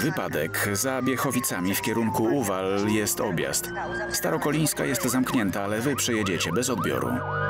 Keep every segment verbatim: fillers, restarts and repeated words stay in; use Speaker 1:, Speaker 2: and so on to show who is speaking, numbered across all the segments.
Speaker 1: Wypadek. Za Biechowicami w kierunku Uwal jest objazd. Starokolińska jest zamknięta, ale wy przejedziecie bez odbioru.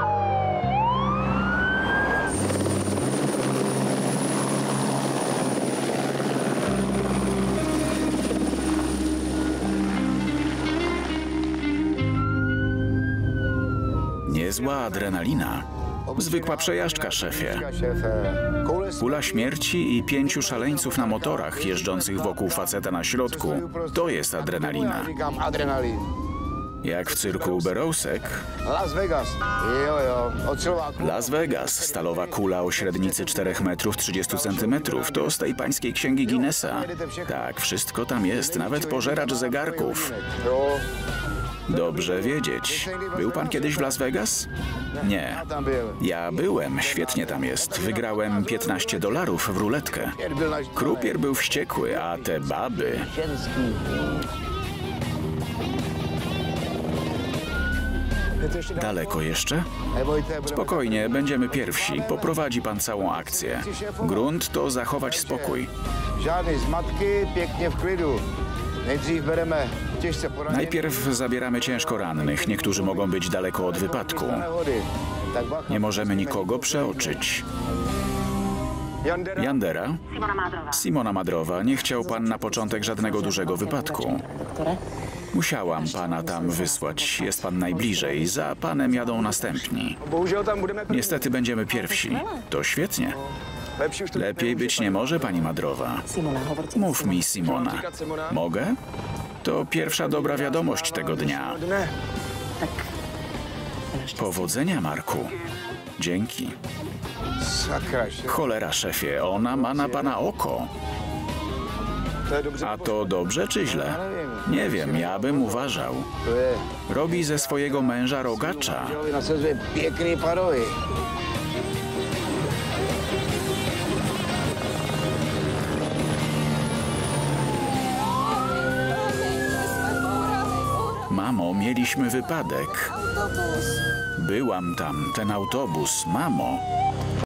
Speaker 1: Niezła adrenalina. Zwykła przejażdżka, szefie. Kula śmierci i pięciu szaleńców na motorach jeżdżących wokół faceta na środku. To jest adrenalina. Jak w cyrku Berousek. Las Vegas. Stalowa kula o średnicy czterech metrów trzydziestu centymetrów. To z tej pańskiej księgi Guinnessa. Tak, wszystko tam jest, nawet pożeracz zegarków. Dobrze wiedzieć. Był pan kiedyś w Las Vegas? Nie. Ja byłem, świetnie tam jest. Wygrałem piętnaście dolarów w ruletkę. Krupier był wściekły, a te baby... Daleko jeszcze? Spokojnie, będziemy pierwsi. Poprowadzi pan całą akcję. Grunt to zachować spokój. Najpierw zabieramy ciężko rannych. Niektórzy mogą być daleko od wypadku. Nie możemy nikogo przeoczyć. Yandera? Simona Madrowa. Nie chciał pan na początek żadnego dużego wypadku. Musiałam pana tam wysłać. Jest pan najbliżej. Za panem jadą następni. Niestety będziemy pierwsi. To świetnie. Lepiej być nie może, pani Madrowa. Mów mi, Simona. Mogę? To pierwsza dobra wiadomość tego dnia. Powodzenia, Marku. Dzięki. Cholera, szefie, ona ma na pana oko. A to dobrze czy źle? Nie wiem, ja bym uważał. Robi ze swojego męża rogacza. Mamo, mieliśmy wypadek. Byłam tam, ten autobus, mamo.